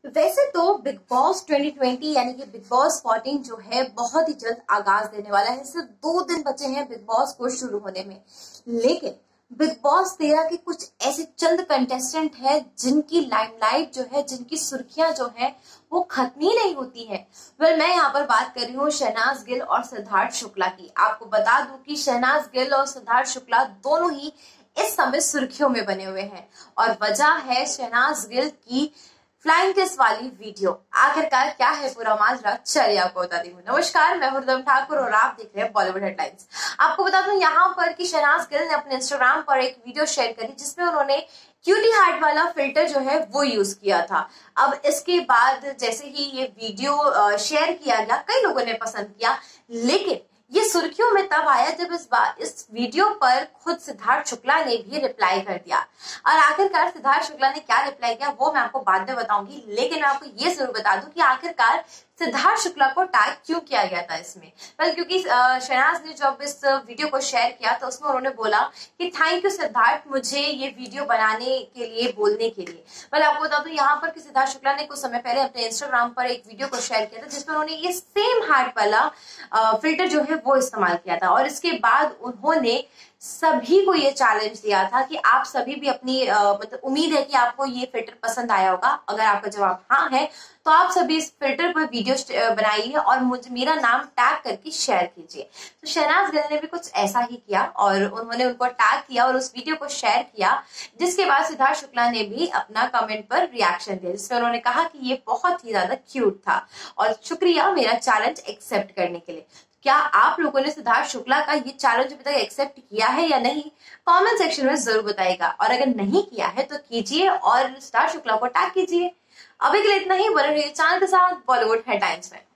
वैसे तो big boss 2020 यानी कि बिग बॉस 14 जो है बहुत ही जल्द आगाज देने वाला है। सिर्फ 2 दिन बचे हैं बिग बॉस को शुरू होने में, लेकिन बिग बॉस 13 के कुछ ऐसे चंद कंटेस्टेंट है जिनकी लाइमलाइट जो है, जिनकी सुर्खियां जो है वो खत्म ही नहीं होती है। मैं यहाँ पर बात कर रही हूँ शहनाज गिल और सिद्धार्थ शुक्ला की। आपको बता दूं कि शहनाज गिल और सिद्धार्थ शुक्ला दोनों ही इस समय सुर्खियों में बने हुए हैं और वजह है शहनाज गिल की फ्लाइंग किस वाली वीडियो। आखिरकार क्या है पूरा माजरा, चलिए आपको बताती हूँ। नमस्कार, मैं हुरदम ठाकुर और आप देख रहे हैं बॉलीवुड हेडलाइंस। आपको बता दूं यहाँ पर कि शहनाज गिल ने अपने इंस्टाग्राम पर एक वीडियो शेयर करी जिसमें उन्होंने क्यूटी हार्ट वाला फिल्टर जो है वो यूज किया था। अब इसके बाद जैसे ही ये वीडियो शेयर किया गया, कई लोगों ने पसंद किया, लेकिन ये सुर्खियों में तब आया जब इस वीडियो पर खुद सिद्धार्थ शुक्ला ने भी रिप्लाई कर दिया। और आखिरकार सिद्धार्थ शुक्ला ने क्या रिप्लाई किया वो मैं आपको बाद में बताऊंगी, लेकिन मैं आपको ये जरूर बता दूं कि आखिरकार सिद्धार्थ शुक्ला को टैग क्यों किया गया था इसमें। क्योंकि शहनाज ने जब इस वीडियो को शेयर किया तो उसमें उन्होंने बोला कि थैंक यू सिद्धार्थ, मुझे ये वीडियो बनाने के लिए, बोलने के लिए। आपको बता दूं यहाँ पर कि सिद्धार्थ शुक्ला ने कुछ समय पहले अपने इंस्टाग्राम पर एक वीडियो को शेयर किया था जिसमें उन्होंने ये सेम हार्ट वाला फिल्टर जो है वो इस्तेमाल किया था। और इसके बाद उन्होंने सभी को ये चैलेंज दिया था कि आप सभी भी अपनी मतलब उम्मीद है कि आपको ये फिल्टर पसंद आया होगा। अगर आपका जवाब हाँ है तो आप सभी इस फिल्टर पर वीडियो बनाइए और मुझे मेरा नाम टैग करके शेयर कीजिए। तो शहनाज गिल ने भी कुछ ऐसा ही किया और उन्होंने उनको टैग किया और उस वीडियो को शेयर किया, जिसके बाद सिद्धार्थ शुक्ला ने भी अपना कमेंट पर रिएक्शन दिया जिसमें उन्होंने कहा कि ये बहुत ही ज्यादा क्यूट था और शुक्रिया मेरा चैलेंज एक्सेप्ट करने के लिए। क्या आप लोगों ने सिद्धार्थ शुक्ला का ये चैलेंज अभी तक एक्सेप्ट किया है या नहीं, कमेंट सेक्शन में जरूर बताइएगा। और अगर नहीं किया है तो कीजिए और सिद्धार्थ शुक्ला को टैग कीजिए। अभी के लिए इतना ही, बने रहिए चैनल के साथ बॉलीवुड हेडलाइंस में।